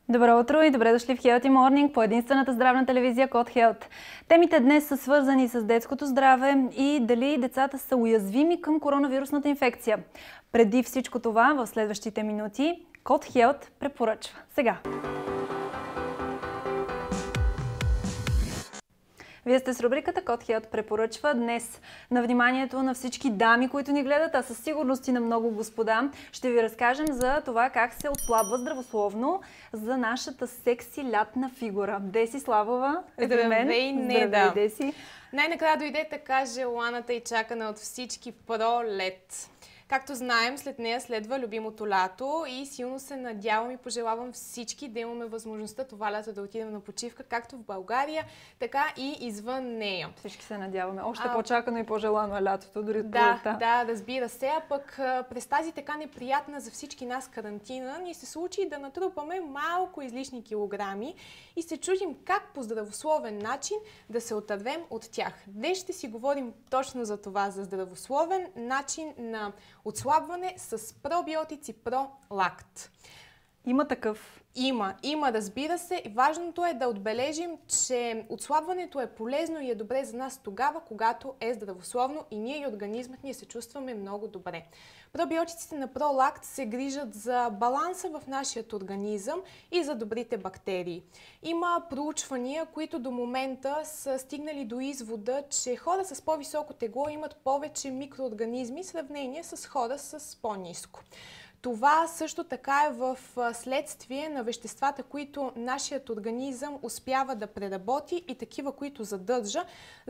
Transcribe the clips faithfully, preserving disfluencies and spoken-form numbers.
Добро утро и добре дошли в Healthy Morning по единствената здравна телевизия Code Health. Темите днес са свързани с детското здраве и дали децата са уязвими към коронавирусната инфекция. Преди всичко това, в следващите минути, Code Health препоръчва. Сега! Вие сте с рубриката Code Health препоръчва. Днес на вниманието на всички дами, които ни гледат, а със сигурност и на много господа, ще ви разкажем за това как се отслабва здравословно за нашата секси лятна фигура. Деси Славова е при мен. Здравей, не, Здравей, да. Деси. Най-накрая дойде така желаната и чакана от всички пролет. Както знаем, след нея следва любимото лято и силно се надявам и пожелавам всички да имаме възможността това лято да отидем на почивка, както в България, така и извън нея. Всички се надяваме. Още А, по-чакано и по-желано е лятото, дори от Да, пролетта. да, разбира се. А пък през тази така неприятна за всички нас карантина ни се случи да натрупаме малко излишни килограми и се чудим как по здравословен начин да се отървем от тях. Днес ще си говорим точно за това, за здравословен начин на отслабване с пробиотици ProLact. Има такъв. Има, има, разбира се. Важното е да отбележим, че отслабването е полезно и е добре за нас тогава, когато е здравословно и ние и организмът ни се чувстваме много добре. Пробиотиците на ProLact се грижат за баланса в нашия организъм и за добрите бактерии. Има проучвания, които до момента са стигнали до извода, че хора с по-високо тегло имат повече микроорганизми в сравнение с хора с по-ниско. Това също така е в следствие на веществата, които нашият организъм успява да преработи и такива, които задържа.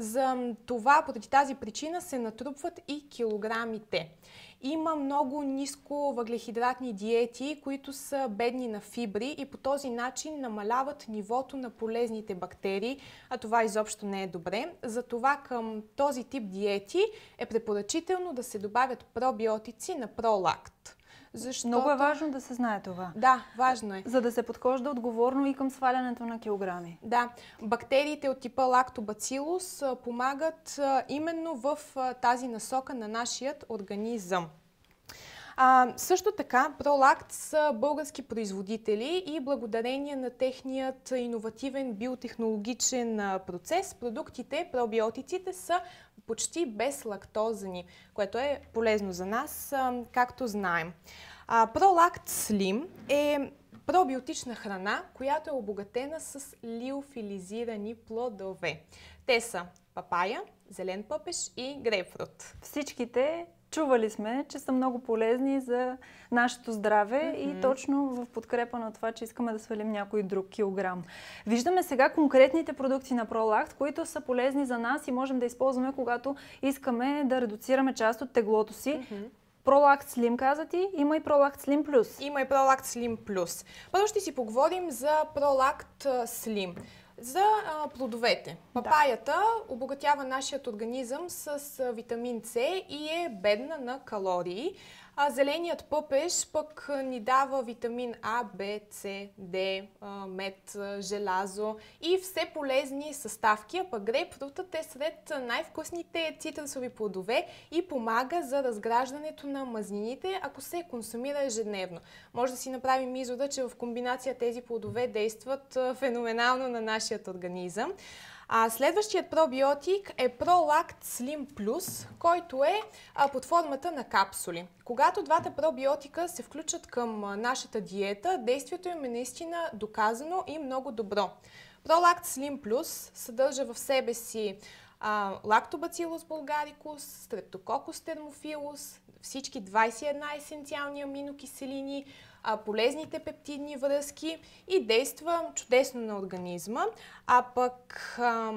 За това, поради тази причина, се натрупват и килограмите. Има много ниско въглехидратни диети, които са бедни на фибри и по този начин намаляват нивото на полезните бактерии, а това изобщо не е добре. Затова към този тип диети е препоръчително да се добавят пробиотици на ProLact. Защото... Много е важно да се знае това. Да, важно е. За да се подхожда отговорно и към свалянето на килограми. Да, бактериите от типа Lactobacillus помагат именно в тази насока на нашият организъм. А, също така, ProLact са български производители и благодарение на техният иновативен биотехнологичен процес, продуктите, пробиотиците са почти безлактозани, което е полезно за нас, както знаем. А, ProLact Slim е пробиотична храна, която е обогатена с лиофилизирани плодове. Те са папая, зелен пъпеш и грейпфрут. Всичките чували сме, че са много полезни за нашето здраве mm-hmm. и точно в подкрепа на това, че искаме да свалим някой друг килограм. Виждаме сега конкретните продукти на ProLact, които са полезни за нас и можем да използваме, когато искаме да редуцираме част от теглото си. Mm-hmm. ProLact Slim, каза ти, има и ProLact Slim Plus. Има и ProLact Slim Plus. Първо ще си поговорим за ProLact Slim. За а, плодовете. Папаята да. обогатява нашият организъм с а, витамин С и е бедна на калории. А зеленият пъпеш пък ни дава витамин А, Б, С, Д, а, мед, а, желязо и все полезни съставки. А пък грейпфрутът е сред най-вкусните цитрусови плодове и помага за разграждането на мазнините, ако се консумира ежедневно. Може да си направим извода, че в комбинация тези плодове действат а, феноменално на нашия организъм. А следващият пробиотик е ProLact Slim Plus, който е а, под формата на капсули. Когато двата пробиотика се включат към а, нашата диета, действието им е наистина доказано и много добро. ProLact Slim Plus съдържа в себе си а, Lactobacillus bulgaricus, Streptococcus thermophilus, всички двадесет и една есенциални аминокиселини, полезните пептидни връзки и действа чудесно на организма. А пък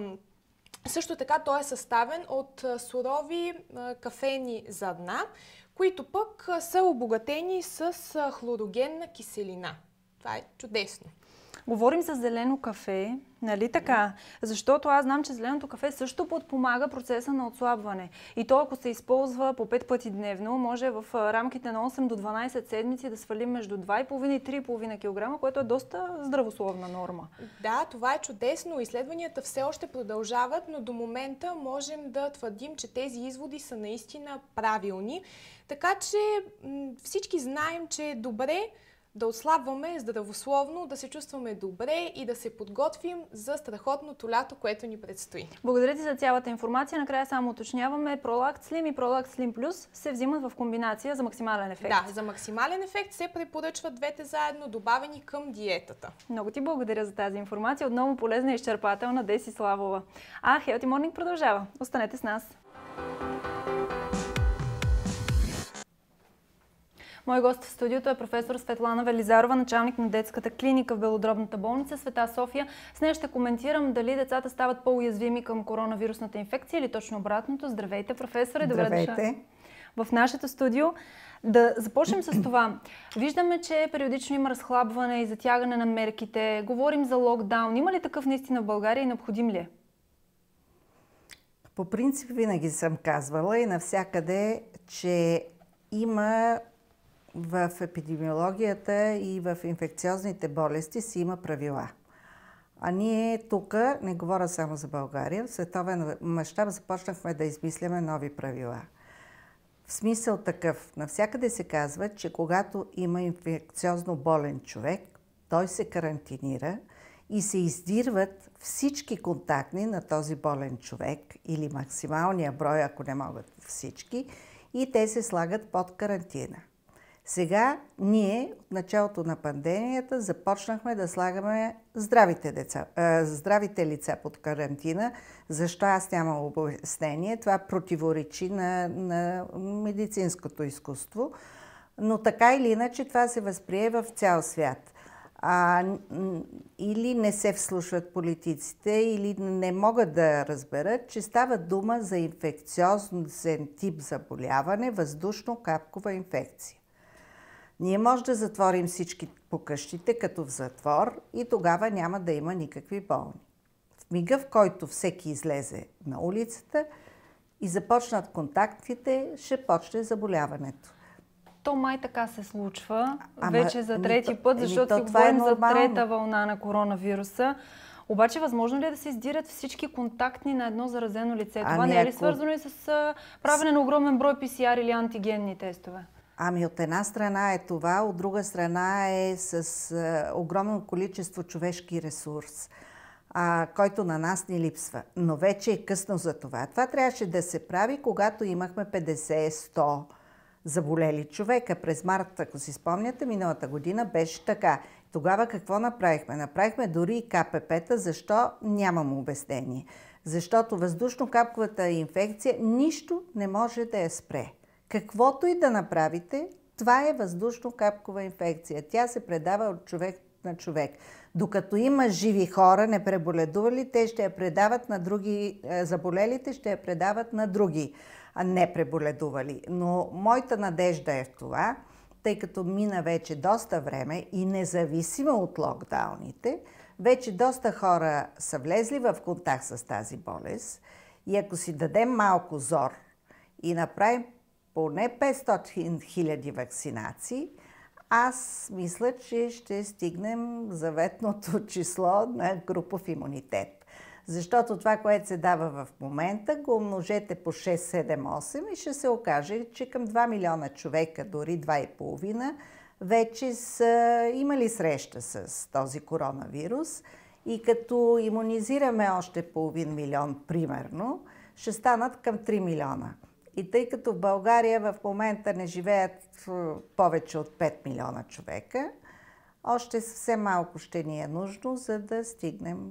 също така той е съставен от сурови кафени зърна, които пък са обогатени с хлорогенна киселина. Това е чудесно. Говорим за зелено кафе, нали така? Защото аз знам, че зеленото кафе също подпомага процеса на отслабване. И то, ако се използва по пет пъти дневно, може в рамките на осем до дванадесет седмици да свалим между два и половина и три и половина килограма, което е доста здравословна норма. Да, това е чудесно. Изследванията все още продължават, но до момента можем да твърдим, че тези изводи са наистина правилни. Така че всички знаем, че е добре да отслабваме здравословно, да се чувстваме добре и да се подготвим за страхотното лято, което ни предстои. Благодаря ти за цялата информация. Накрая само уточняваме, Prolact Slim и Prolact Slim Plus се взимат в комбинация за максимален ефект. Да, за максимален ефект се препоръчват двете заедно, добавени към диетата. Много ти благодаря за тази информация. Отново полезна и изчерпателна, Деси Славова. А Healthy Morning продължава. Останете с нас. Мой гост в студиото е професор Светлана Велизарова, началник на детската клиника в Белодробната болница Света София. С нея ще коментирам дали децата стават по-уязвими към коронавирусната инфекция или точно обратното. Здравейте, професоре! Здравейте! Добре дошла в нашето студио. Да започнем с това. Виждаме, че периодично има разхлабване и затягане на мерките. Говорим за локдаун. Има ли такъв наистина в България и необходим ли е? По принцип винаги съм казвала и навсякъде, че има в епидемиологията и в инфекциозните болести си има правила. А ние тук, не говоря само за България, в световен мащаб започнахме да измисляме нови правила. В смисъл такъв, навсякъде се казва, че когато има инфекциозно болен човек, той се карантинира и се издирват всички контактни на този болен човек или максималния брой, ако не могат всички, и те се слагат под карантина. Сега ние от началото на пандемията започнахме да слагаме здравите, деца, э, здравите лица под карантина. Защо аз нямам обяснение? Това противоречи на, на медицинското изкуство. Но така или иначе това се възприе в цял свят. А, или не се вслушват политиците, или не могат да разберат, че става дума за инфекциозен тип заболяване, въздушно-капкова инфекция. Ние може да затворим всички по къщите, като в затвор, и тогава няма да има никакви болни. В мига, в който всеки излезе на улицата и започнат контактите, ще почне заболяването. То май така се случва, Ама, вече за трети ами, път, защото ами, си това е говорим за нормално. трета вълна на коронавируса. Обаче, възможно ли е да се издирят всички контактни на едно заразено лице? Това Ами, не е ли ако... свързано и с а, правене на огромен брой пи си ар или антигенни тестове? Ами от една страна е това, от друга страна е с а, огромно количество човешки ресурс, а, който на нас ни липсва. Но вече е късно за това. Това трябваше да се прави, когато имахме петдесет сто заболели човека. През март, ако си спомняте, миналата година беше така. Тогава какво направихме? Направихме дори и ка пе пе-та. Защо? Нямам обяснение. Защото въздушно-капковата инфекция нищо не може да я спре. Каквото и да направите, това е въздушно-капкова инфекция. Тя се предава от човек на човек. Докато има живи хора, не преболедували, те ще я предават на други, заболелите ще я предават на други, а не преболедували. Но моята надежда е в това, тъй като мина вече доста време и независимо от локдауните, вече доста хора са влезли в контакт с тази болест и ако си дадем малко зор и направим поне петстотин хиляди вакцинации, аз мисля, че ще стигнем заветното число на групов имунитет. Защото това, което се дава в момента, го умножете по шест, седем, осем и ще се окаже, че към два милиона човека, дори два и половина, вече са имали среща с този коронавирус и като имунизираме още половин милион, примерно, ще станат към три милиона. И тъй като в България в момента не живеят повече от пет милиона човека, още съвсем малко ще ни е нужно, за да стигнем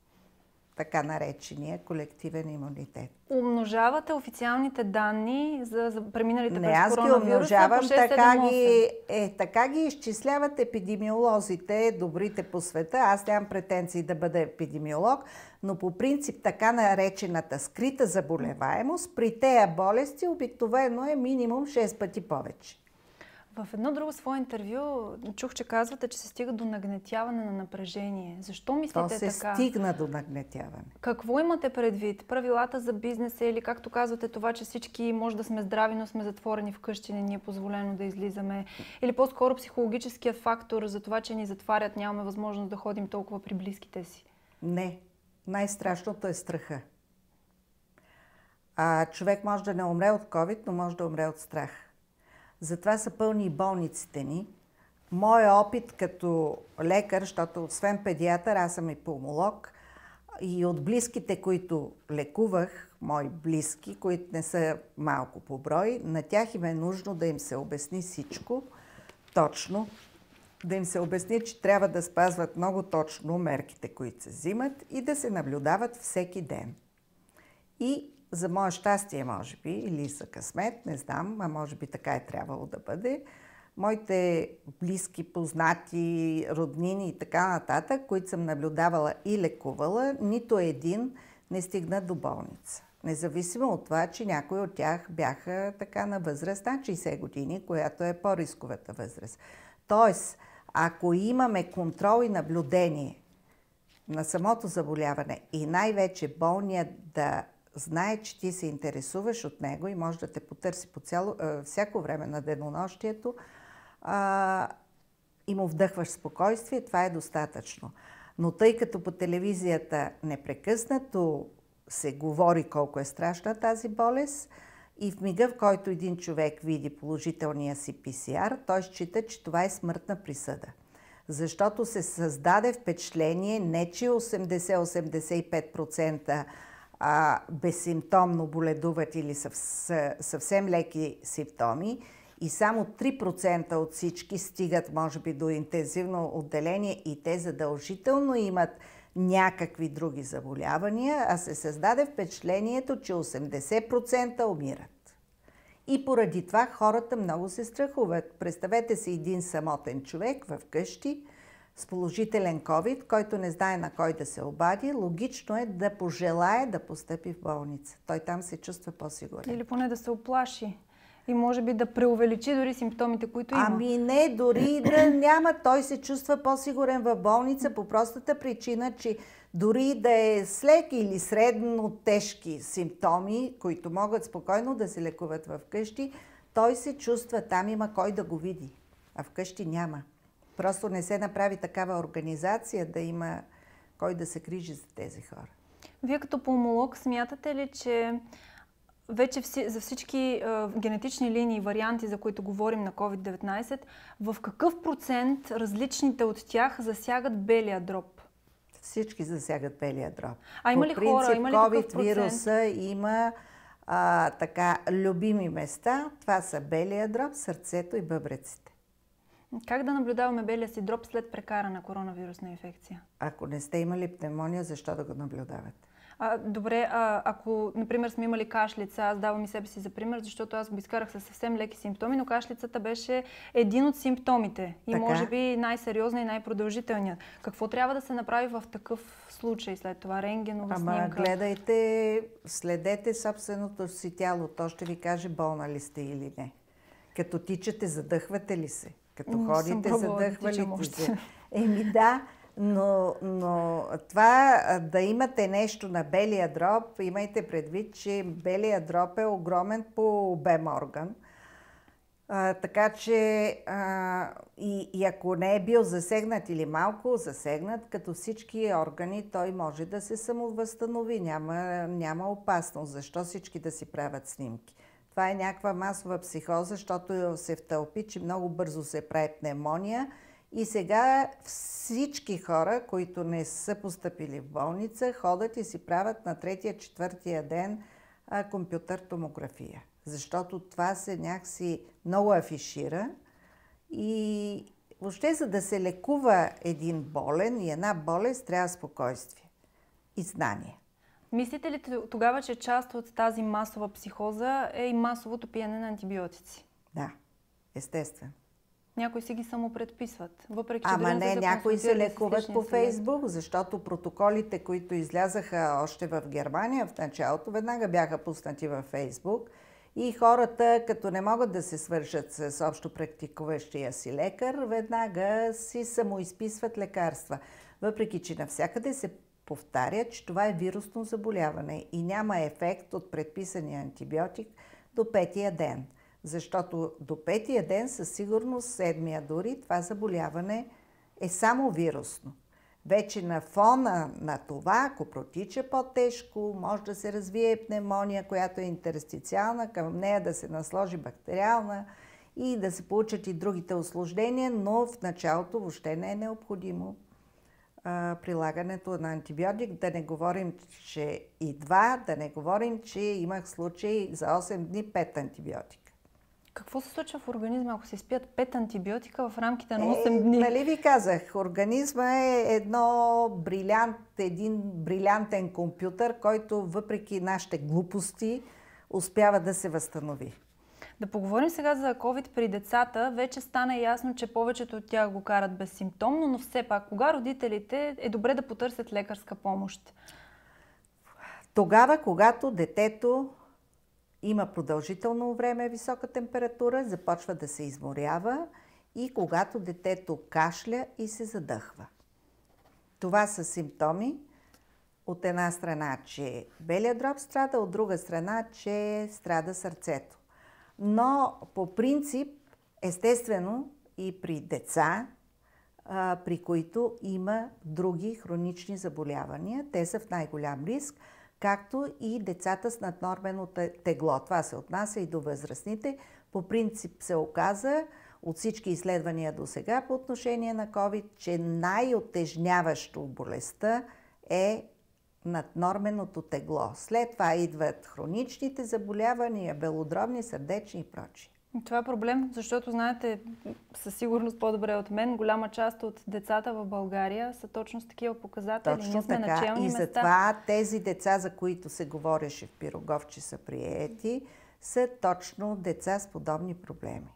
така наречения колективен имунитет. Умножавате официалните данни за, за преминалите не, през коронавируса? Не, аз ги умножавам, по шест, седем, така, ги, е, така ги изчисляват епидемиолозите, добрите по света. Аз нямам претенции да бъда епидемиолог, но по принцип така наречената скрита заболеваемост при тези болести обикновено е минимум шест пъти повече. В едно друго свое интервю чух, че казвате, че се стига до нагнетяване на напрежение. Защо мислите така? То се така? стигна до нагнетяване. Какво имате предвид? Правилата за бизнеса или както казвате това, че всички може да сме здрави, но сме затворени вкъщи, не ни е позволено да излизаме? Или по-скоро психологическият фактор за това, че ни затварят, нямаме възможност да ходим толкова при близките си? Не. Най-страшното е страха. А човек може да не умре от ковид, но може да умре от страх. Затова са пълни и болниците ни, моя опит като лекар, защото освен педиатър, аз съм и пулмолог, и от близките, които лекувах, мои близки, които не са малко по брой, на тях им е нужно да им се обясни всичко точно, да им се обясни, че трябва да спазват много точно мерките, които се взимат и да се наблюдават всеки ден. И за мое щастие, може би, или за късмет, не знам, а може би така е трябвало да бъде, моите близки, познати, роднини и така нататък, които съм наблюдавала и лекувала, нито един не стигна до болница. Независимо от това, че някои от тях бяха така на възраст над шейсет години, която е по-рисковата възраст. Тоест, ако имаме контрол и наблюдение на самото заболяване и най-вече болният да знае, че ти се интересуваш от него и може да те потърси по цяло, всяко време на денонощието, а, и му вдъхваш спокойствие, това е достатъчно. Но тъй като по телевизията непрекъснато се говори колко е страшна тази болест и в мига, в който един човек види положителния си пи си ар, той счита, че това е смъртна присъда. Защото се създаде впечатление не, че осемдесет до осемдесет и пет процента а, безсимптомно боледуват или съвсем леки симптоми, и само три процента от всички стигат, може би, до интензивно отделение и те задължително имат някакви други заболявания, а се създаде впечатлението, че осемдесет процента умират. И поради това хората много се страхуват. Представете си един самотен човек в къщи с положителен ковид, който не знае на кой да се обади. Логично е да пожелае да постъпи в болница. Той там се чувства по-сигурен. Или поне да се оплаши. И може би да преувеличи дори симптомите, които има. Ами не, дори да няма. Той се чувства по-сигурен в болница по простата причина, че дори да е с леки или средно тежки симптоми, които могат спокойно да се лекуват в къщи, той се чувства, там има кой да го види, а вкъщи няма. Просто не се направи такава организация да има кой да се грижи за тези хора. Вие като пулмолог смятате ли, че вече за всички е, генетични линии и варианти, за които говорим на ковид деветнайсет, в какъв процент различните от тях засягат белия дроб? Всички засягат белия дроб. А има ли По принцип, хора, има ли такъв ковид процент? вируса има а, така любими места. Това са белия дроб, сърцето и бъбреците. Как да наблюдаваме белия си дроб след прекарана коронавирусна инфекция? Ако не сте имали пневмония, защо да го наблюдавате? А, добре, а, ако, например, сме имали кашлица, аз давам и себе си за пример, защото аз го изкарах със съвсем леки симптоми, но кашлицата беше един от симптомите и така? Може би най-сериозният и най-продължителният. Какво трябва да се направи в такъв случай след това? Рентгенова Ама снимка? гледайте, следете собственото си тяло. То ще ви каже болна ли сте или не. Като тичате, задъхвате ли се? Като ходите, задъхвали ли се? Еми да, но, но това да имате нещо на белия дроб, имайте предвид, че белия дроб е огромен по обем орган. А, така че а, и, и ако не е бил засегнат или малко засегнат, като всички органи, той може да се самовъзстанови. Няма, няма опасност. Защо всички да си правят снимки? Това е някаква масова психоза, защото се втълпи, че много бързо се прави пневмония. И сега всички хора, които не са постъпили в болница, ходят и си правят на третия-четвъртия ден а, компютър томография. Защото това се някакси много афишира и въобще за да се лекува един болен и една болест трябва спокойствие и знание. Мислите ли тогава, че част от тази масова психоза е и масовото пиене на антибиотици? Да, естествено. Някои си ги самопредписват, въпреки че Ама не, да някои се лекуват по съвет. Фейсбук, защото протоколите, които излязаха още в Германия в началото, веднага бяха пуснати във Фейсбук и хората, като не могат да се свържат с общо практикуващия си лекар, веднага си самоизписват лекарства. Въпреки че навсякъде се повтаря, че това е вирусно заболяване и няма ефект от предписания антибиотик до петия ден. Защото до петия ден, със сигурност седмия дори, това заболяване е само вирусно. Вече на фона на това, ако протича по-тежко, може да се развие пневмония, която е интерстициална, към нея да се насложи бактериална и да се получат и другите усложнения, но в началото въобще не е необходимо а, прилагането на антибиотик. Да не говорим, че и два, да не говорим, че имах случаи за осем дни пет антибиотика. Какво се случва в организма, ако се спият пет антибиотика в рамките на осем дни? Е, нали ви казах, организма е едно брилянт, един брилянтен компютър, който въпреки нашите глупости успява да се възстанови. Да поговорим сега за COVID при децата. Вече стана ясно, че повечето от тях го карат безсимптомно, но все пак, кога родителите е добре да потърсят лекарска помощ? Тогава, когато детето има продължително време висока температура, започва да се изморява и когато детето кашля и се задъхва. Това са симптоми. От една страна, че белият дроб страда, от друга страна, че страда сърцето. Но по принцип, естествено и при деца, а, при които има други хронични заболявания, те са в най-голям риск, както и децата с наднормено тегло. Това се отнася и до възрастните. По принцип се оказа от всички изследвания до сега по отношение на COVID, че най-отежняващо болестта е наднорменото тегло. След това идват хроничните заболявания, белодробни, сърдечни и прочие. Това е проблем, защото, знаете, със сигурност по-добре от мен, голяма част от децата в България са точно с такива показатели. Точно Ние сме така. на челни И места. затова тези деца, за които се говореше в Пирогов, че са приети, са точно деца с подобни проблеми.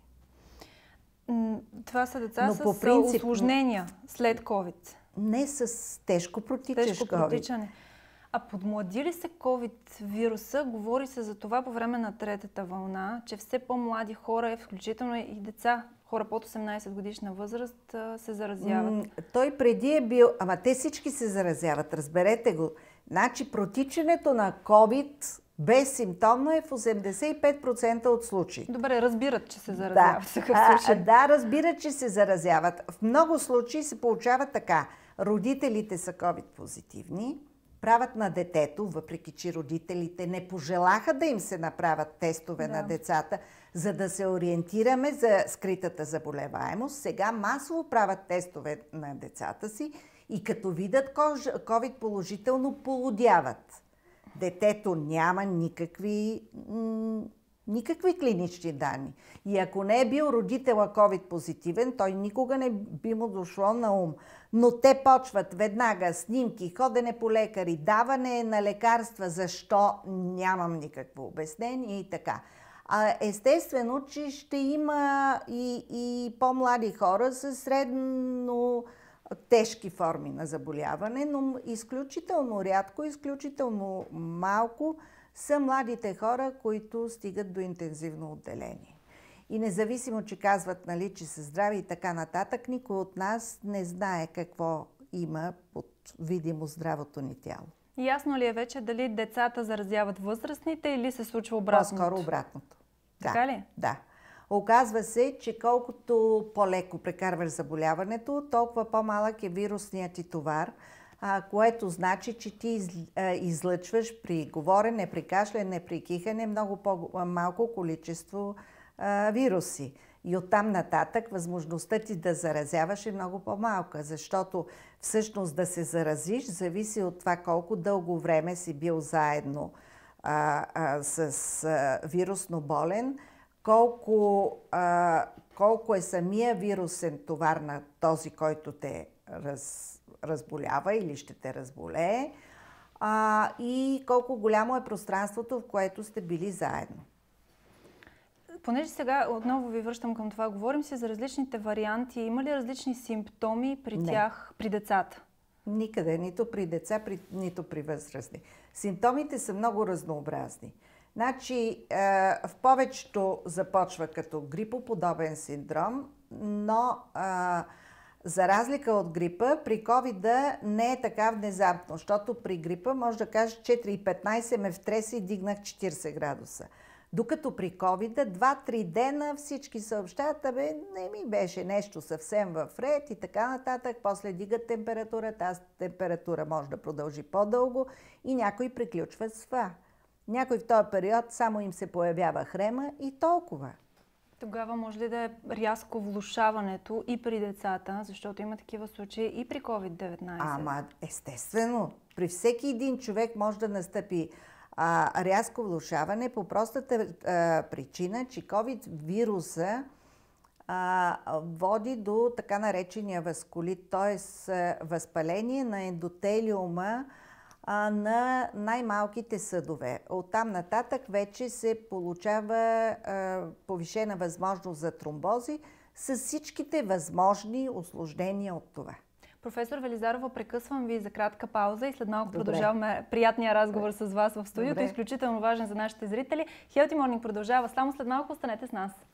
Това са деца Но с по принцип, усложнения след COVID. Не с тежко протичащ Тежко COVID. протичане. А подмлади ли се COVID вируса? Говори се за това по време на третата вълна, че все по-млади хора, включително и деца, хора под осемнайсет годишна възраст, се заразяват. М- той преди е бил... Ама те всички се заразяват, разберете го. Значи протичането на COVID безсимптомно е в осемдесет и пет процента от случаите. Добре, разбират, че се заразяват. Да, в такъв а, случай. да, разбират, че се заразяват. В много случаи се получава така. Родителите са COVID позитивни, правят на детето, въпреки че родителите не пожелаха да им се направят тестове Да. на децата, за да се ориентираме за скритата заболеваемост. Сега масово правят тестове на децата си и като видят COVID положително, полудяват. Детето няма никакви, м- никакви клинични данни. И ако не е бил родителя COVID позитивен, той никога не би му дошло на ум. Но те почват веднага снимки, ходене по лекари, даване на лекарства, защо нямам никакво обяснение и така. А естествено, че ще има и, и по-млади хора с средно тежки форми на заболяване, но изключително рядко, изключително малко са младите хора, които стигат до интензивно отделение. И независимо, че казват, нали, че са здрави и така нататък, никой от нас не знае какво има под видимо здравото ни тяло. Ясно ли е вече дали децата заразяват възрастните или се случва обратното? По-скоро обратното. Така да, ли? Да. Оказва се, че колкото по-леко прекарваш заболяването, толкова по-малък е вирусният ти товар, а, което значи, че ти из, а, излъчваш при говорене, при кашляне, при кихане много по-малко количество а, вируси. И оттам нататък възможността ти да заразяваш е много по-малка, защото всъщност да се заразиш зависи от това колко дълго време си бил заедно а, а, с а, вирусно болен, колко, а, колко е самия вирусен товар на този, който те раз, разболява или ще те разболее, а, и колко голямо е пространството, в което сте били заедно. Понеже сега отново ви връщам към това, говорим си за различните варианти. Има ли различни симптоми при Не. тях, при децата? Никъде, нито при деца, при, нито при възрастни. Симптомите са много разнообразни. Значи, е, в повечето започва като грипоподобен синдром, но е, за разлика от грипа, при ковида не е така внезапно, защото при грипа може да кажеш четири и петнайсет ме втреси и дигнах четирийсет градуса. Докато при ковида два-три дена всички съобщават, абе не ми беше нещо съвсем в ред и така нататък, после дигат температурата, тази температура може да продължи по-дълго и някой приключва с това. Някой в този период само им се появява хрема и толкова. Тогава може ли да е рязко влошаването и при децата, защото има такива случаи и при ковид деветнайсет? Ама естествено, при всеки един човек може да настъпи а, рязко влошаване по простата а, причина, че ковид вируса а, води до така наречения васкулит, т.е. възпаление на ендотелиума а, на най-малките съдове. Оттам нататък вече се получава а, повишена възможност за тромбози с всичките възможни усложнения от това. Професор Велизарова, прекъсвам ви за кратка пауза и след малко Добре. Продължаваме приятния разговор с вас в студиото. Добре. Изключително важен за нашите зрители. Healthy Morning продължава само след малко. Останете с нас.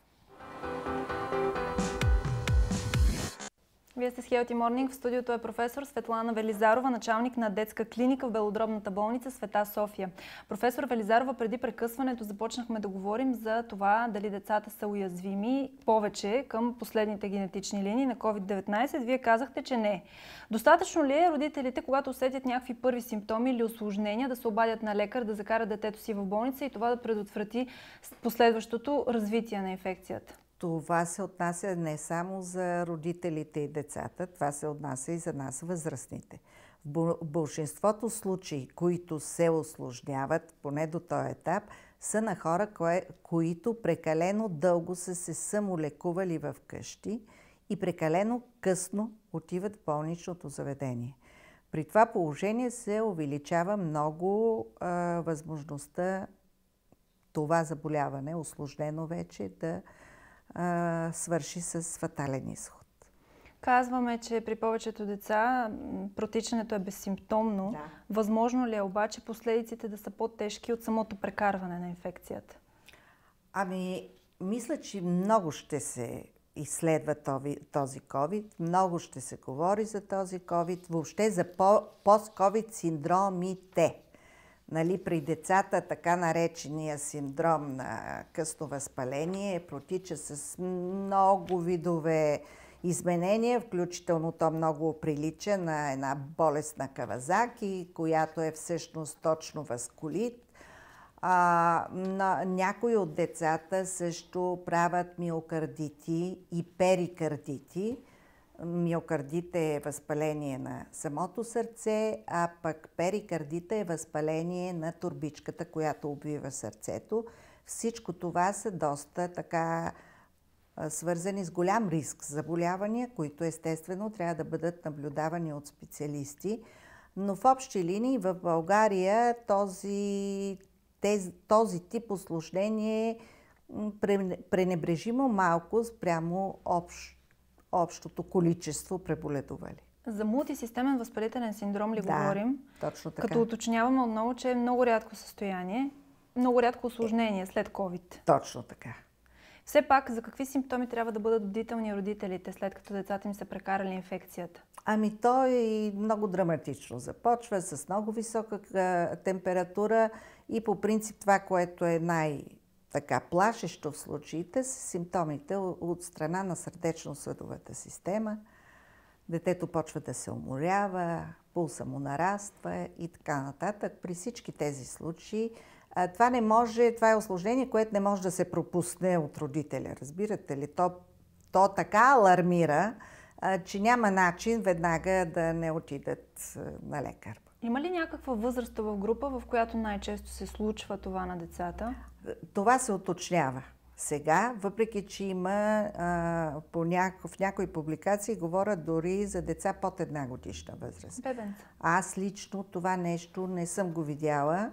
Вие сте с Healthy Morning. В студиото е професор Светлана Велизарова, началник на детска клиника в Белодробната болница Света София. Професор Велизарова, преди прекъсването започнахме да говорим за това дали децата са уязвими повече към последните генетични линии на ковид деветнайсет. Вие казахте, че не. Достатъчно ли е родителите, когато усетят някакви първи симптоми или осложнения, да се обадят на лекар, да закарат детето си в болница и това да предотврати последващото развитие на инфекцията? Това се отнася не само за родителите и децата, това се отнася и за нас, възрастните. В большинството случаи, които се усложняват, поне до този етап, са на хора, кое, които прекалено дълго са се самолекували в къщи и прекалено късно отиват в болничното заведение. При това положение се увеличава много а, възможността това заболяване, усложнено вече, да а, свърши с фатален изход. Казваме, че при повечето деца протичането е безсимптомно. Да. Възможно ли е обаче последиците да са по-тежки от самото прекарване на инфекцията? Ами, мисля, че много ще се изследва този ковид, много ще се говори за този ковид, въобще за пост-ковид синдромите. Нали, при децата така наречения синдром на късно възпаление протича с много видове изменения, включително то много прилича на една болест на Кавазаки, която е всъщност точно васкулит. А, на, някои от децата също правят миокардити и перикардити. Миокардит е възпаление на самото сърце, а пък перикардита е възпаление на турбичката, която обвива сърцето. Всичко това са доста така свързани с голям риск заболявания, които естествено трябва да бъдат наблюдавани от специалисти. Но в общи линии в България този, тези, този тип усложнение е пренебрежимо малко спрямо общ, общото количество преболедували. За мултисистемен възпалителен синдром ли да, говорим? Точно така. Като уточняваме отново, че е много рядко състояние, много рядко осложнение след ковид. Точно така. Все пак, за какви симптоми трябва да бъдат бдителни родителите, след като децата им са прекарали инфекцията? Ами то и много драматично започва с много висока температура и по принцип това, което е най-така плашещо в случаите, са симптомите от страна на сърдечно-съдовата система. Детето почва да се уморява, пулса му нараства и така нататък. При всички тези случаи това не може, това е усложнение, което не може да се пропусне от родителя. Разбирате ли? То, то така алармира, че няма начин веднага да не отидат на лекар. Има ли някаква възрастова група, в която най-често се случва това на децата? Това се уточнява сега, въпреки че има а, по няко, в някои публикации говорят дори за деца под една годишна възраст. Бебенца. Аз лично това нещо не съм го видяла,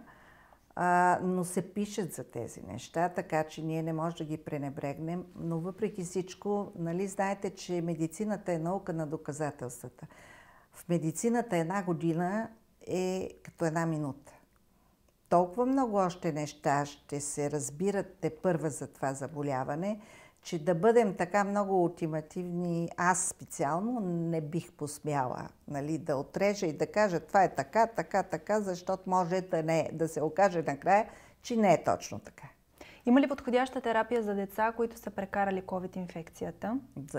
а, но се пишат за тези неща, така че ние не можем да ги пренебрегнем. Но въпреки всичко, нали, знаете, че медицината е наука на доказателствата. В медицината една година е като една минута. Толкова много още неща ще се разбират тепърва за това заболяване, че да бъдем така много ултимативни, аз специално не бих посмяла, нали, да отрежа и да кажа това е така, така, така, защото може да, не, да се окаже накрая, че не е точно така. Има ли подходяща терапия за деца, които са прекарали ковид-инфекцията? За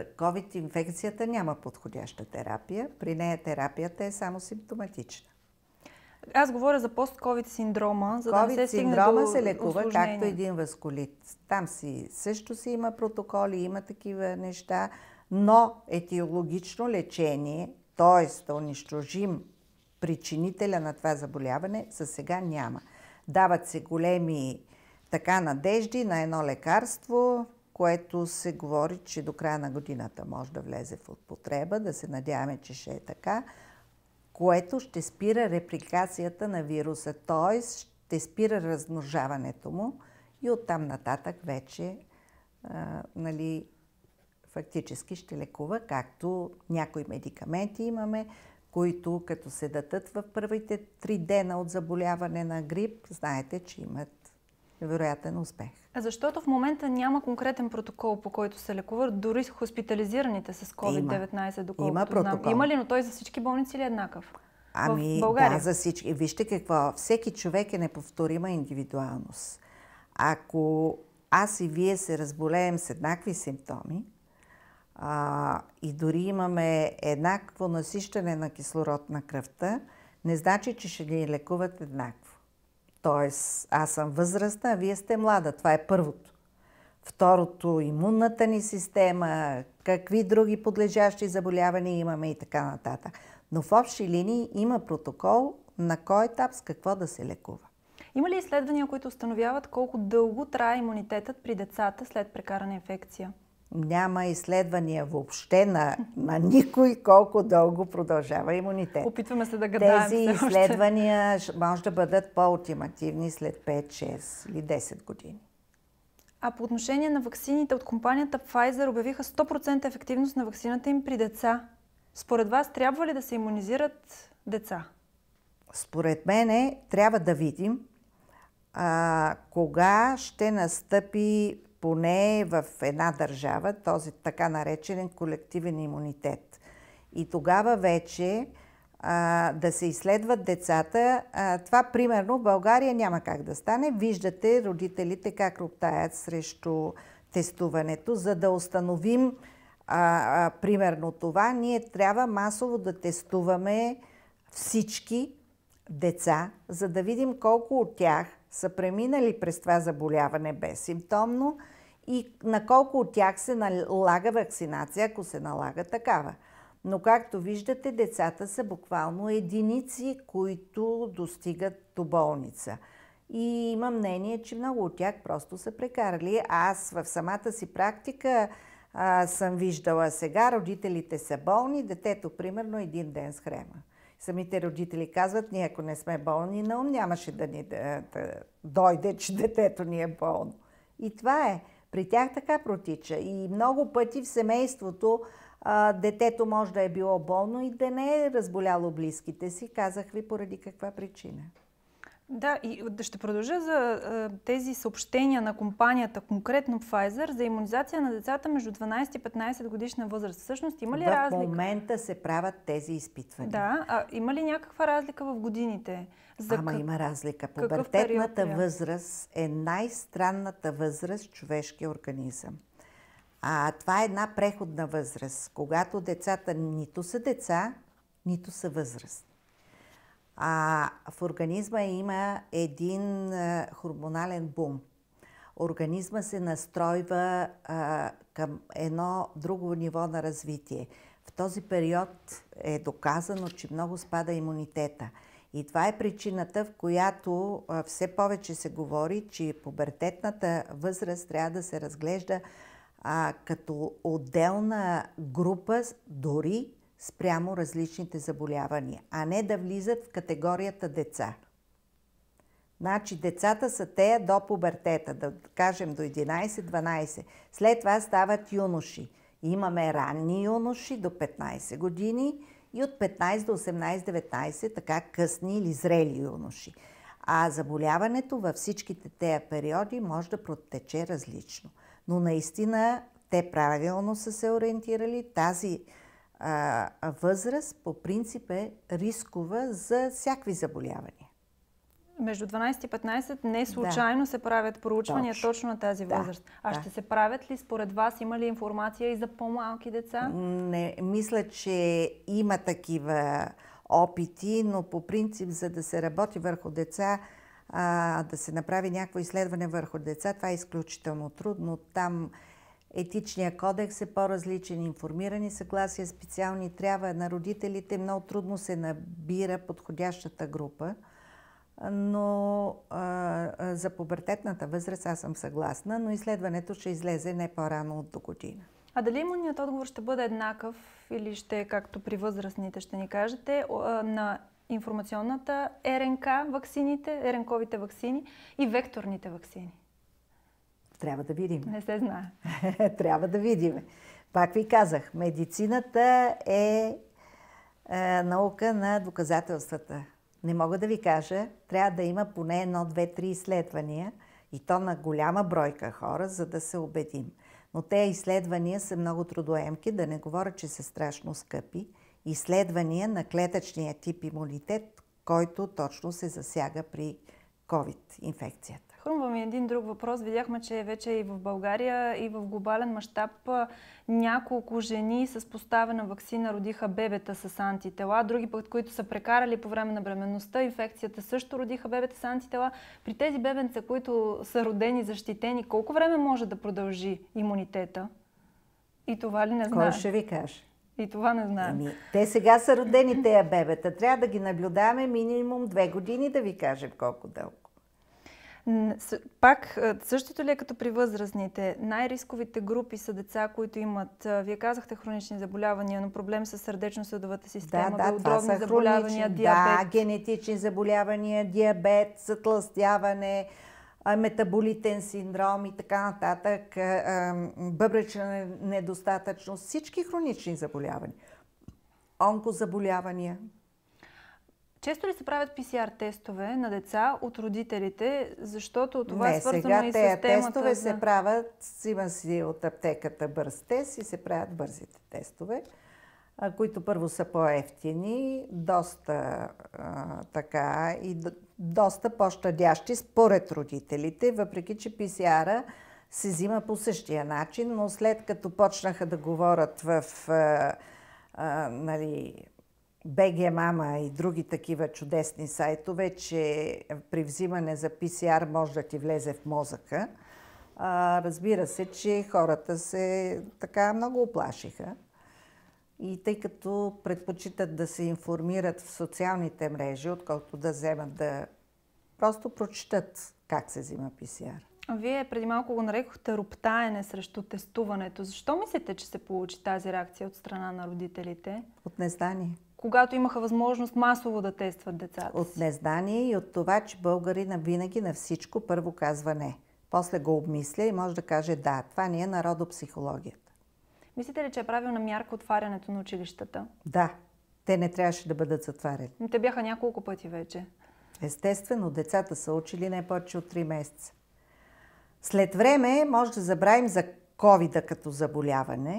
ковид-инфекцията няма подходяща терапия. При нея терапията е само симптоматична. Аз говоря за пост-ковид синдрома, за да не се стигне до синдрома се лекува усложнение. както един васкулит. Там си също си има протоколи, има такива неща, но етиологично лечение, т.е. да унищожим причинителя на това заболяване, за сега няма. Дават се големи така надежди на едно лекарство, което се говори, че до края на годината може да влезе в употреба, да се надяваме, че ще е така, което ще спира репликацията на вируса, т.е. ще спира размножаването му и оттам нататък вече а, нали, фактически ще лекува, както някои медикаменти имаме, които като се дадат в първите три дена от заболяване на грип, знаете, че имат вероятен успех. Защото в момента няма конкретен протокол, по който се лекуват дори хоспитализираните с ковид деветнайсет, доколкото има протокол. знам. Има ли, но той за всички болници ли е еднакъв? Ами в България? Да, за всички. Вижте какво, всеки човек е неповторима индивидуалност. Ако аз и вие се разболеем с еднакви симптоми, а, и дори имаме еднакво насищане на кислород на кръвта, не значи, че ще ни лекуват еднакво. Тоест, аз съм възрастна, а вие сте млада. Това е първото. Второто, имунната ни система, какви други подлежащи заболявания имаме и така нататък. Но в общи линии има протокол на кой етап с какво да се лекува. Има ли изследвания, които установяват колко дълго трае имунитетът при децата след прекарана инфекция? Няма изследвания въобще на, на никой колко дълго продължава имунитет. Опитваме се да гадаем. Тези изследвания може да бъдат по-ултимативни след пет, шест или десет години. А по отношение на ваксините от компанията Pfizer обявиха сто процента ефективност на ваксината им при деца. Според вас трябва ли да се имунизират деца? Според мене трябва да видим а, кога ще настъпи поне в една държава този така наречен колективен имунитет. И тогава вече а, да се изследват децата. А, това примерно в България няма как да стане. Виждате родителите как роптаят срещу тестуването, за да установим а, а, примерно това. Ние трябва масово да тестуваме всички деца, за да видим колко от тях са преминали през това заболяване безсимптомно и на колко от тях се налага вакцинация, ако се налага такава. Но както виждате, децата са буквално единици, които достигат до болница. И има мнение, че много от тях просто са прекарали. Аз в самата си практика а, съм виждала сега, родителите са болни, детето примерно един ден с хрема. Самите родители казват, ние ако не сме болни на ум, нямаше да ни да, да дойде, че детето ни е болно. И това е. При тях така протича. И много пъти в семейството а, детето може да е било болно и да не е разболяло близките си. Казах ви поради каква причина. Да, и ще продължа за а, тези съобщения на компанията, конкретно Pfizer, за имунизация на децата между дванайсет и петнайсет годишна възраст. Всъщност има ли в разлика? В момента се правят тези изпитвания. Да, а има ли някаква разлика в годините? За Ама как... има разлика. Пубертетната възраст е най-странната възраст в човешкия организъм. А това е една преходна възраст, когато децата нито са деца, нито са възраст. А в организма има един а, хормонален бум. Организма се настройва а, към едно друго ниво на развитие. В този период е доказано, че много спада имунитета. И това е причината, в която а, все повече се говори, че пубертетната възраст трябва да се разглежда а, като отделна група, дори спрямо различните заболявания, а не да влизат в категорията деца. Значи децата са те до пубертета, да кажем до единайсет-дванайсет. След това стават юноши. Имаме ранни юноши до петнайсет години и от петнайсет до осемнайсет-деветнайсет така късни или зрели юноши. А заболяването във всичките тези периоди може да протече различно. Но наистина те правилно са се ориентирали. Тази а, възраст по принцип е рискова за всякакви заболявания. Между дванайсет и петнайсет не случайно да. се правят проучвания точно, точно на тази да, възраст. А да. ще се правят ли според вас? Има ли информация и за по-малки деца? Не, мисля, че има такива опити, но по принцип, за да се работи върху деца, а, да се направи някакво изследване върху деца, това е изключително трудно. Там етичният кодекс е по-различен, информирани съгласия специални трябва на родителите. Много трудно се набира подходящата група, но а, за пубертетната възраст аз съм съгласна, но изследването ще излезе не по-рано от до година. А дали имунният отговор ще бъде еднакъв или ще, както при възрастните, ще ни кажете, на информационната РНК ваксините, РНКовите ваксини и векторните ваксини? Трябва да видим. Не се знае. Трябва да видим. Пак ви казах, медицината е, е наука на доказателствата. Не мога да ви кажа, трябва да има поне едно, две, три изследвания и то на голяма бройка хора, за да се убедим. Но те изследвания са много трудоемки, да не говоря, че са страшно скъпи. Изследвания на клетъчния тип имунитет, който точно се засяга при ковид-инфекцията. Хрумва ми един друг въпрос. Видяхме, че вече и в България, и в глобален мащаб няколко жени с поставена ваксина родиха бебета с антитела. Други път, които са прекарали по време на бременността, инфекцията също родиха бебета с антитела. При тези бебенца, които са родени защитени, колко време може да продължи имунитета? И това ли не знае? Кой ще ви каже? И това не знаем. Ами, те сега са родени тези бебета. Трябва да ги наблюдаваме минимум две години, да ви кажем колко дълго. Пак, същото ли е като при възрастните? Най-рисковите групи са деца, които имат, вие казахте, хронични заболявания, но проблем с сърдечно-съдовата система, да, да, белодробни заболявания, диабет. Да, генетични заболявания, диабет, затлъстяване, метаболитен синдром и така нататък, бъбречна недостатъчност, всички хронични заболявания, онкозаболявания. Често ли се правят пи си ар тестове на деца от родителите, защото това Не, е свързано сега и с тези темата? тестове за... се правят, има си от аптеката бърз тест и се правят бързите тестове, които първо са по-евтини, доста а, така и доста по-щадящи според родителите, въпреки че пи си ар-а се взима по същия начин, но след като почнаха да говорят в а, а, нали, Б Г Мама и други такива чудесни сайтове, че при взимане за пи си ар може да ти влезе в мозъка, а, разбира се, че хората се така много оплашиха. И тъй като предпочитат да се информират в социалните мрежи, отколкото да вземат да просто прочитат как се взима пи си ар. А вие преди малко го нарекохте роптаене срещу тестуването. Защо мислите, че се получи тази реакция от страна на родителите? От незнание. Когато имаха възможност масово да тестват децата си? От незнание и от това, че българина винаги на всичко първо казва не. После го обмисля и може да каже да. Това не е народопсихологията. Мислите ли, че е правилна мярка отварянето на училищата? Да. Те не трябваше да бъдат затваряни. Те бяха няколко пъти вече. Естествено, децата са учили не повече от три месеца. След време може да забравим за ковида като заболяване,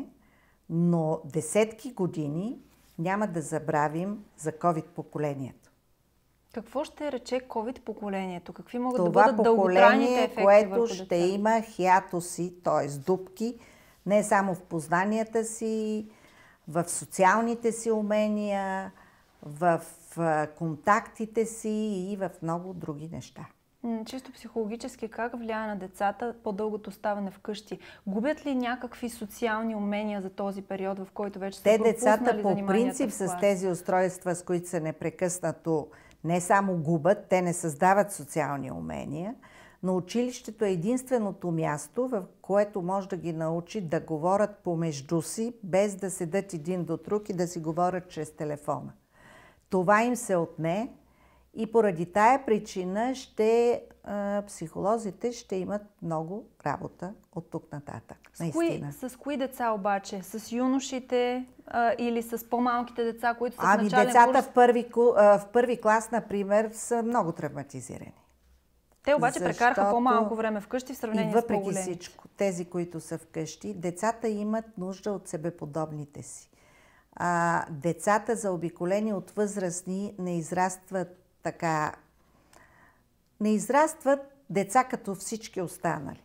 но десетки години няма да забравим за ковид поколението. Какво ще рече ковид поколението? Какви могат Това да бъдат дълготрайните ефекти върху което деца? ще има хиатоси, т.е. дупки, не само в познанията си, в социалните си умения, в контактите си и в много други неща. Чисто психологически, как влияе на децата по-дългото оставане вкъщи? Губят ли някакви социални умения за този период, в който вече са Те пропуснали децата по принцип в клас? с тези устройства, с които са непрекъснато не само губят, те не създават социални умения, но училището е единственото място, в което може да ги научи да говорят помежду си, без да седат един до друг и да си говорят чрез телефона. Това им се отне и поради тая причина ще, а, психолозите ще имат много работа от тук нататък. С кои, с кои деца обаче? С юношите а, или с по-малките деца, които са ами, в начален децата курс? в първи, в първи клас, например, са много травматизирани. Те обаче Защото прекараха по-малко време вкъщи в сравнение с по-големите. И въпреки всичко, тези, които са вкъщи, децата имат нужда от себеподобните си. А, децата, заобиколени от възрастни, не израстват така. Не израстват деца като всички останали.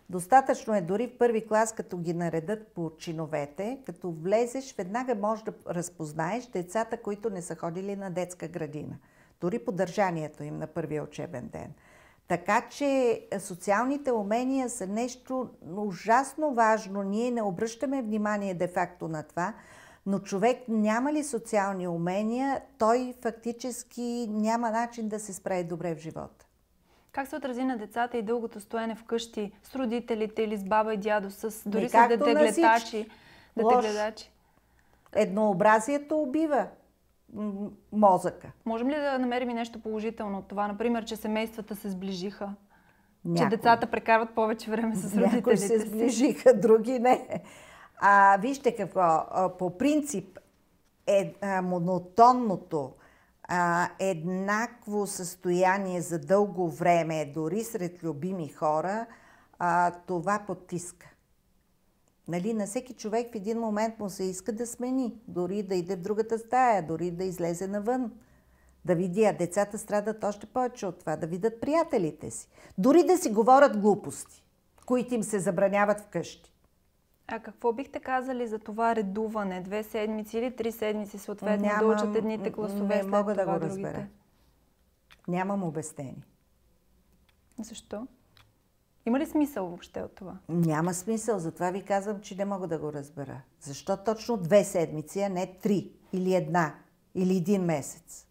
Достатъчно е дори в първи клас, като ги наредат по чиновете, като влезеш, веднага можеш да разпознаеш децата, които не са ходили на детска градина. Дори по държанието им на първия учебен ден. Така че социалните умения са нещо ужасно важно. Ние не обръщаме внимание де-факто на това, но човек няма ли социални умения, той фактически няма начин да се справи добре в живота. Как се отрази на децата и дългото стоене вкъщи с родителите или с баба и дядо, с, дори Не, с детегледачи? детегледачи? Еднообразието убива мозъка. Можем ли да намерим и нещо положително от това? Например, че семействата се сближиха? Някой. Че децата прекарват повече време с родителите си? Някои се сближиха, други не. А, вижте какво, по принцип е а, монотонното, а, еднакво състояние за дълго време, дори сред любими хора, а, това потиска. Нали, на всеки човек в един момент му се иска да смени, дори да иде в другата стая, дори да излезе навън. Да види, а децата страдат още повече от това, да видят приятелите си. Дори да си говорят глупости, които им се забраняват вкъщи. А какво бихте казали за това редуване? Две седмици или три седмици съответно Нямам, да учат едните класове, не след мога да това го разбера. другите? Нямам обяснение. Защо? Има ли смисъл въобще от това? Няма смисъл, затова ви казвам, че не мога да го разбера. Защо точно две седмици, а не три, или една, или един месец?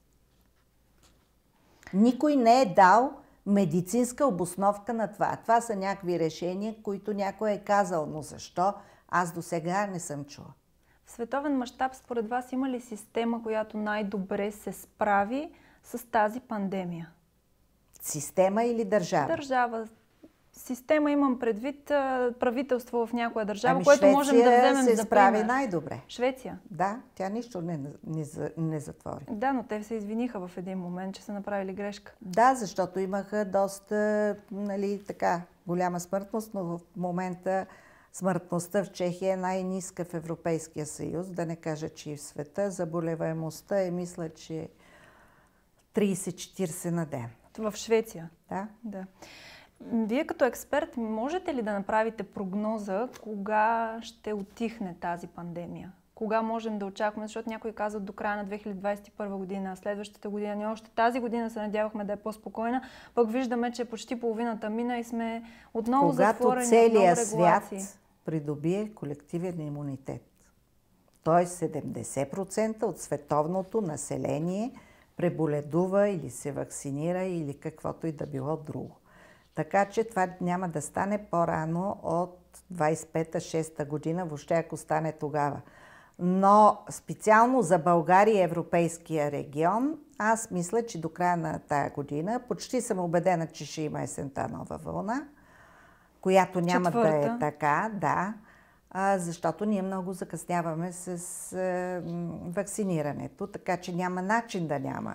Никой не е дал медицинска обосновка на това. Това са някакви решения, които някой е казал, но защо? Аз до сега не съм чула. В световен мащаб, според вас, има ли система, която най-добре се справи с тази пандемия? Система или държава? Държава. Система имам предвид правителство в някоя държава, ами което Швеция можем да вземем се за справи пример. най-добре. Швеция? Да, тя нищо не, не, не затвори. Да, но те се извиниха в един момент, че са направили грешка. Да, защото имаха доста, нали, така, голяма смъртност, но в момента смъртността в Чехия е най-ниска в Европейския съюз, да не кажа, че и в света. Заболеваемостта е, мисля, че трийсет-четирийсет на ден. В Швеция? Да. Да. Вие като експерт можете ли да направите прогноза кога ще утихне тази пандемия? Кога можем да очакваме, защото някои казват до края на две хиляди двадесет и първа година, следващата година, ние още тази година се надявахме да е по-спокойна, пък виждаме, че почти половината мина и сме отново Когато затворени, целият отново регулации. свят придобие колективен имунитет, т.е. седемдесет процента от световното население преболедува или се вакцинира или каквото и да било друго. Така че това няма да стане по-рано от двадесет и пета шеста година, въобще ако стане тогава. Но специално за България и Европейския регион, аз мисля, че до края на тая година, почти съм убедена, че ще има есента нова вълна, която няма Четвърта. да е така, да, защото ние много закъсняваме с е, вакцинирането, така че няма начин да няма.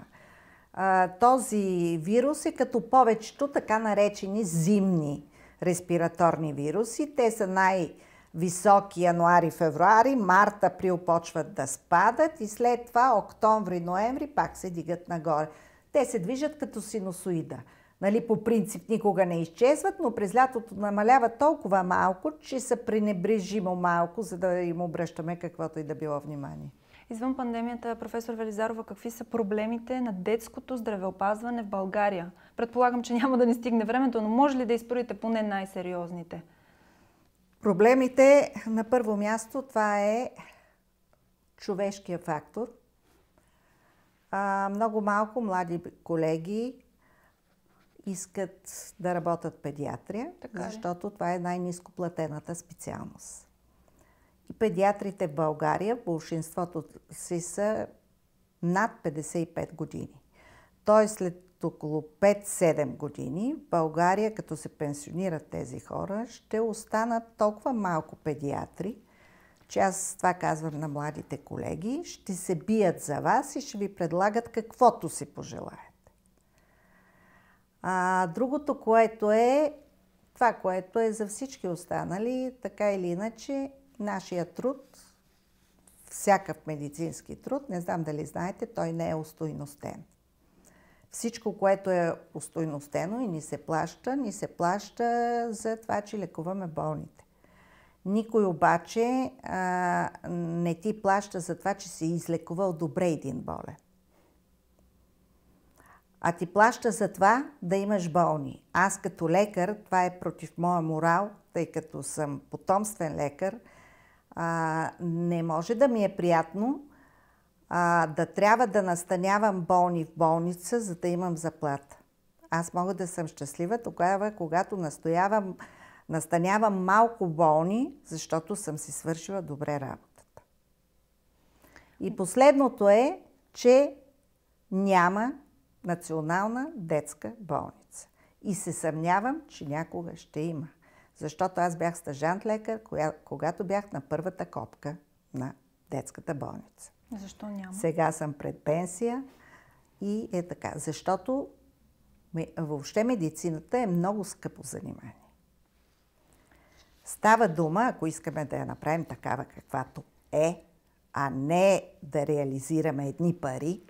Този вирус е като повечето така наречени зимни респираторни вируси. Те са най-високи януари, февруари, март, април почват да спадат и след това октомври, ноември пак се дигат нагоре. Те се движат като синусоида. Нали, по принцип никога не изчезват, но през лятото намаляват толкова малко, че са пренебрежимо малко, за да им обръщаме каквото и да било внимание. Извън пандемията, професор Велизарова, какви са проблемите на детското здравеопазване в България? Предполагам, че няма да ни стигне времето, но може ли да изпорите поне най-сериозните? Проблемите на първо място това е човешкия фактор. А, много малко млади колеги искат да работят педиатрия, така защото това е най-ниско платената специалност. И педиатрите в България, большинството си са над петдесет и пет години. Тоест след около пет-седем години в България, като се пенсионират тези хора, ще останат толкова малко педиатри, че аз това казвам на младите колеги, ще се бият за вас и ще ви предлагат каквото си пожелаете. А другото, което е, това, което е за всички останали, така или иначе, нашия труд, всякакъв медицински труд, не знам дали знаете, той не е устойностен. Всичко, което е устойностено и ни се плаща, ни се плаща за това, че лекуваме болните. Никой обаче а, не ти плаща за това, че си излекувал добре един болен. А ти плаща за това да имаш болни. Аз като лекар, това е против моя морал, тъй като съм потомствен лекар, а, не може да ми е приятно а, да трябва да настанявам болни в болница, за да имам заплата. Аз мога да съм щастлива тогава, когато настоявам, настанявам малко болни, защото съм си свършила добре работата. И последното е, че няма национална детска болница. И се съмнявам, че някога ще има. Защото аз бях стажант лекар, когато бях на първата копка на детската болница. Защо няма? Сега съм пред пенсия и е така. Защото въобще медицината е много скъпо занимание. Става дума, ако искаме да я направим такава каквато е, а не да реализираме едни пари,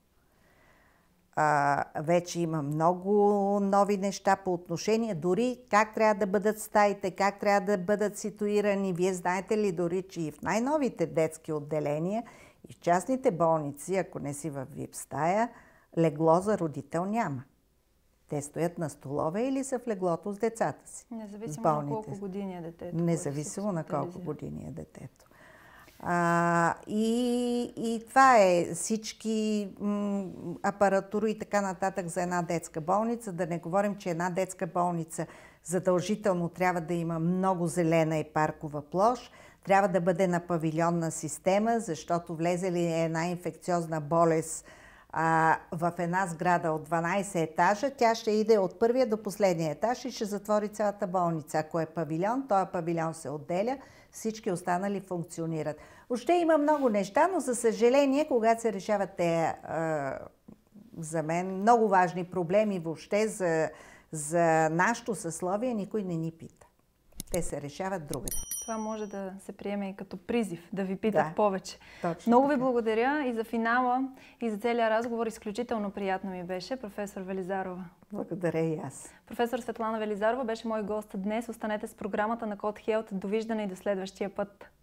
А, вече има много нови неща по отношение, дори как трябва да бъдат стаите, как трябва да бъдат ситуирани. Вие знаете ли дори, че и в най-новите детски отделения и в частните болници, ако не си в вип стая, легло за родител няма. Те стоят на столове или са в леглото с децата си. Независимо на колко години е детето. Независимо на колко години е детето. А, и, и това е всички м, апаратури и така нататък за една детска болница. Да не говорим, че една детска болница задължително трябва да има много зелена и паркова площ. Трябва да бъде на павилионна система, защото влезе ли една инфекциозна болест а, в една сграда от дванайсет етажа, тя ще иде от първия до последния етаж и ще затвори цялата болница. Ако е павилион, този павилион се отделя, всички останали функционират. Още има много неща, но за съжаление, когато се решават те, а, за мен, много важни проблеми въобще за, за нашето съсловие, никой не ни пита. Те се решават другаде. Това може да се приеме и като призив, да ви питат да, повече. Много ви благодаря и за финала, и за целия разговор. Изключително приятно ми беше, професор Велизарова. Благодаря и аз. Професор Светлана Велизарова беше мой гост днес. Останете с програмата на Код Хелт. Довиждане и до следващия път.